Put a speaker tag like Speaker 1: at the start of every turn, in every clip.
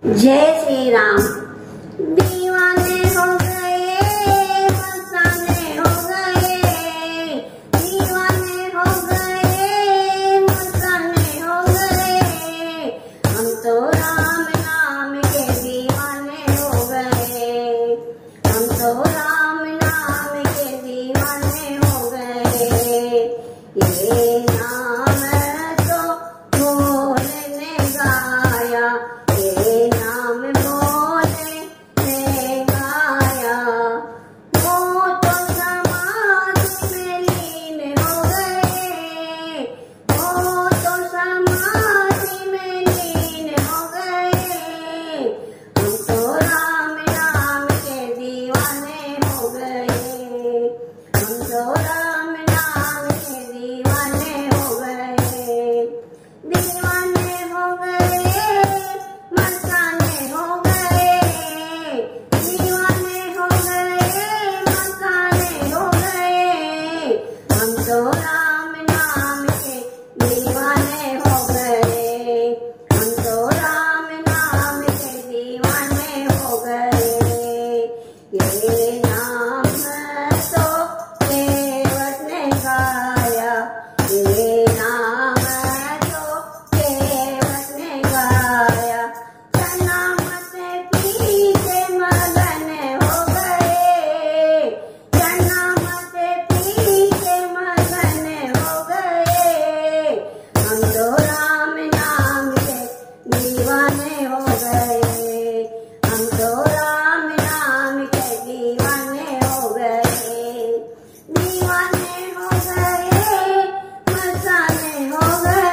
Speaker 1: जय श्री राम। दीवाने हो गए, मस्ताने हो गए, दीवाने हो गए, मस्ताने हो गए, हम तो राम नाम के दीवाने हो गए, हम तो राम नाम के दीवाने हो गए। ये नाम तो बोलने गाया, ये नाम बोलने गाया, वो तो समाधि में लीन हो गए, वो तो समाधि में लीन हो गए, हम तो राम नाम के दीवाने हो गए, हम तो राम नाम के दीवाने हो गए। दीवाने हो गए, मस्ताने हो गए, दीवाने हो गए, मस्ताने हो गए, हम तो राम नाम के दीवाने हो गए, हम तो राम नाम के दीवाने हो गए। ये नाम तो केवट ने गाया, ये नाम तो केवट ने गाया, जन्म से पीछे मगन हो गए, जन्म से पीछे मगन हो गए, हम तो राम नाम के दीवाने हो गए, हम तो राम नाम के दीवाने हो गए। दीवाने हो गए, मस्ताने हो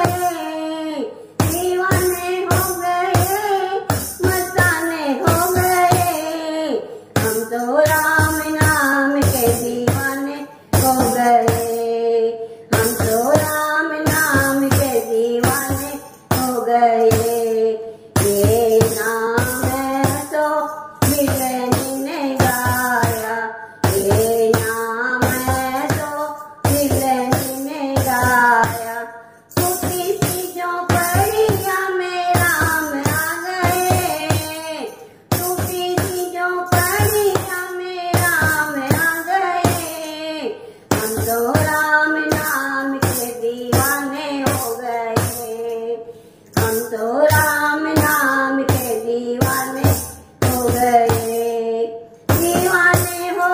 Speaker 1: गए, दीवाने हो गए, मस्ताने हो गए, हम तो राम नाम के दीवाने हो गए, हम तो राम नाम के दीवाने हो गए। ये नाम तो मिलनी ने गाया, ये नाम तो मिलनी ने गाया, छोटी सी जो परिया में राम आ गए, छोटी सी जो परिया में राम आ गए, हम तो राम नाम के दीवाने हो गए, हम तो राम नाम के दीवाने हो गए। दीवाने हो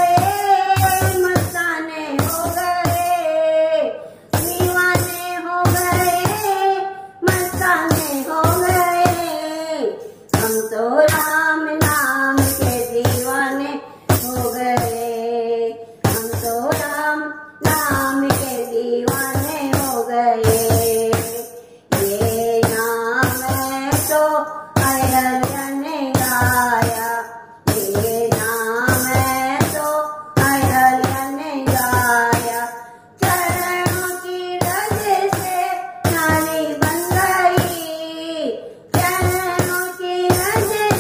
Speaker 1: गए, मस्ताने हो गए, दीवाने हो गए, मस्ताने हो गए, हम तो राम नाम के दीवाने हो गए, हम तो राम नाम के दीवाने हो गए। ये नाम तो अहिल्या ने गाया, ये नाम तो अहिल्या ने गाया, चरणों की रज से नारी बन गई, चरणों की रज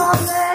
Speaker 1: हो गए।